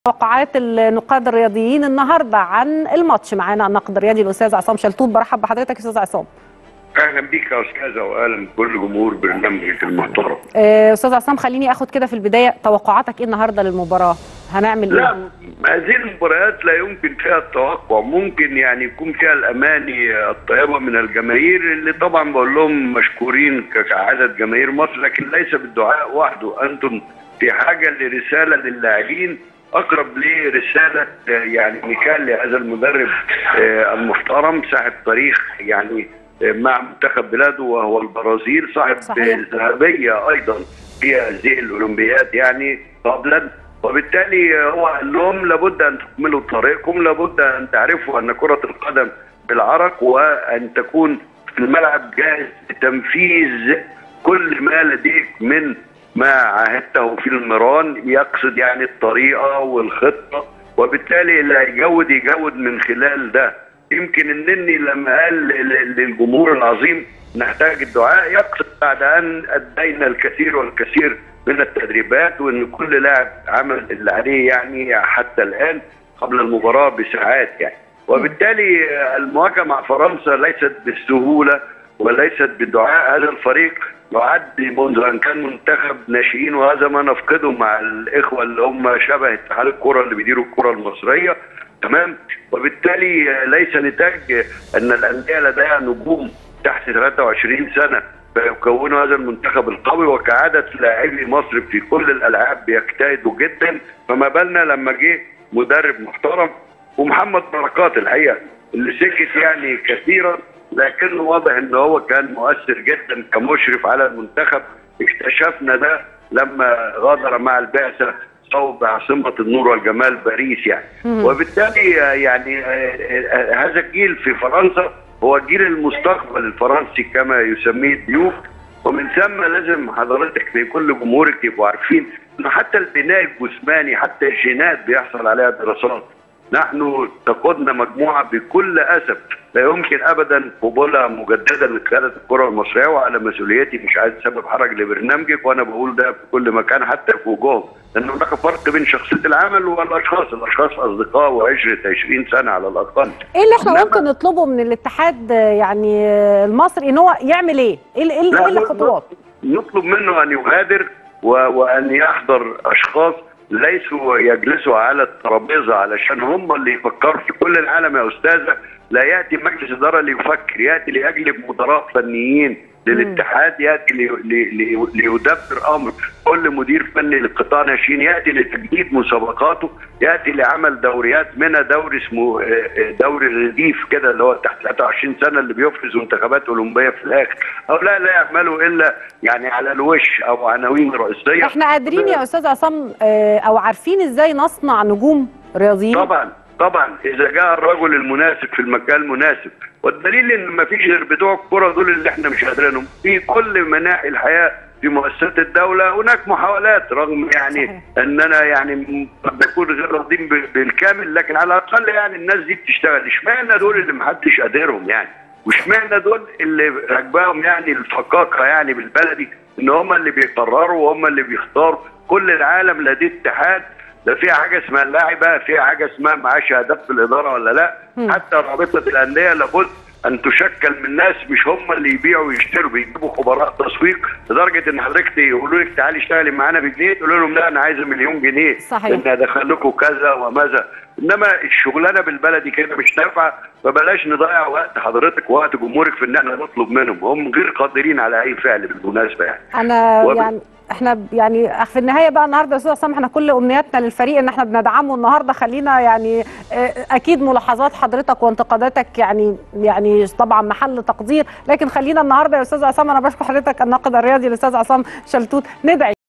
توقعات النقاد الرياضيين النهارده عن الماتش. معانا الناقد الرياضي الاستاذ عصام شلتوت. برحب بحضرتك يا استاذ عصام. اهلا بيك يا استاذه واهلا بكل جمهور برنامجك المحترم. استاذ عصام، خليني اخد كده في البدايه توقعاتك ايه النهارده للمباراه؟ هنعمل ايه؟ لا، هذه المباريات لا يمكن فيها التوقع، ممكن يعني يكون فيها الاماني الطيبه من الجماهير اللي طبعا بقول لهم مشكورين كعدد جماهير مصر، لكن ليس بالدعاء وحده. انتم في حاجه لرساله للاعبين اقرب لرساله يعني ميكال لهذا المدرب المحترم صاحب تاريخ يعني مع منتخب بلاده وهو البرازيل، صاحب ذهبيه ايضا في هذه الاولمبياد يعني قبلا، وبالتالي هو قال لهم لابد ان تكملوا طريقكم، لابد ان تعرفوا ان كره القدم بالعرق وان تكون في الملعب جاهز لتنفيذ كل ما لديك من ما عاهدته في المران، يقصد يعني الطريقه والخطه، وبالتالي اللي يجود من خلال ده. يمكن النني لما قال للجمهور العظيم نحتاج الدعاء يقصد بعد ان ادينا الكثير والكثير من التدريبات، وان كل لاعب عمل اللي عليه يعني حتى الان قبل المباراه بساعات يعني، وبالتالي المواجهه مع فرنسا ليست بالسهوله وليست بالدعاء. هذا الفريق يعد منذ ان كان منتخب ناشئين، وهذا ما نفقده مع الاخوه اللي هم شبه اتحاد الكره اللي بيديروا الكره المصريه، تمام؟ وبالتالي ليس نتاج ان الانديه لديها نجوم تحت 23 سنه فيكونوا هذا المنتخب القوي، وكعاده لاعبي مصر في كل الالعاب بيجتهدوا جدا، فما بالنا لما جه مدرب محترم. ومحمد بركات الحقيقه اللي سكت يعني كثيرا، لكنه واضح ان هو كان مؤثر جدا كمشرف على المنتخب. اكتشفنا ده لما غادر مع البعثه صوب عاصمه النور والجمال باريس يعني. وبالتالي يعني هذا الجيل في فرنسا هو جيل المستقبل الفرنسي كما يسميه الضيوف، ومن ثم لازم حضرتك في كل جمهورك يبقوا عارفين انه حتى البناء الجسماني حتى الجينات بيحصل عليها دراسات. نحن تقودنا مجموعه بكل اسف لا يمكن ابدا قبولها مجددا لقياده الكره المصريه، وعلى مسؤوليتي مش عايز اسبب حرج لبرنامجك وانا بقول ده في كل مكان حتى في وجوههم، لان هناك فرق بين شخصيه العمل والاشخاص، الاشخاص اصدقاء وعشره 20 سنه على الاقل. ايه اللي احنا ممكن نطلبه من الاتحاد يعني المصري ان هو يعمل ايه؟ ايه الخطوات؟ نطلب منه ان يغادر وان يحضر اشخاص ليسوا يجلسوا على الترابيزه علشان هم اللي يفكروا. في كل العالم يا استاذه لا ياتي مجلس اداره ليفكر، ياتي ليجلب مدراء فنيين للاتحاد، ياتي ليدبر امر كل مدير فني للقطاع ناشئين، ياتي لتجديد مسابقاته، ياتي لعمل دوريات منها دوري اسمه دوري الرديف كده اللي هو تحت 23 سنه اللي بيفرز منتخبات اولمبيه في الاخر. هؤلاء لا يعملوا الا يعني على الوش او عناوين رئيسيه. احنا قادرين يا استاذ عصام او عارفين ازاي نصنع نجوم رياضيين؟ طبعا اذا جاء الرجل المناسب في المكان المناسب، والدليل ان ما فيش غير بتوع الكره دول اللي احنا مش قادرينهم. في كل مناحي الحياه في مؤسسات الدوله هناك محاولات، رغم يعني اننا يعني بنكون غير راضين بالكامل، لكن على الاقل يعني الناس دي بتشتغل. اشمعنى دول اللي ما حدش قادرهم يعني؟ واشمعنى دول اللي راكباهم يعني الفقاقه يعني بالبلدي ان هم اللي بيقرروا وهم اللي بيختاروا؟ كل العالم لديه اتحاد، لا فيها حاجه اسمها اللاعب، فيها حاجه اسمها معاه شهادات في الاداره ولا لا. حتى رابطه الانديه لابد ان تشكل من ناس مش هم اللي يبيعوا ويشتروا، بيجيبوا خبراء تسويق لدرجه ان حضرتك يقولوا لك تعالي اشتغلي معانا بجنيه، تقول لهم لا انا عايزه مليون جنيه لان ادخل لكم كذا وماذا. انما الشغلانه بالبلدي كده مش نافعه، فبلاش نضيع وقت حضرتك ووقت جمهورك في ان احنا نطلب منهم، هم غير قادرين على اي فعل بالمناسبه يعني. انا يعني احنا يعني في النهايه بقى النهارده يا استاذ عصام احنا كل امنياتنا للفريق ان احنا بندعمه النهارده. خلينا يعني اكيد ملاحظات حضرتك وانتقاداتك يعني طبعا محل تقدير، لكن خلينا النهارده يا استاذ عصام، انا بشكر حضرتك الناقد الرياضي الاستاذ عصام شلتوت، ندعي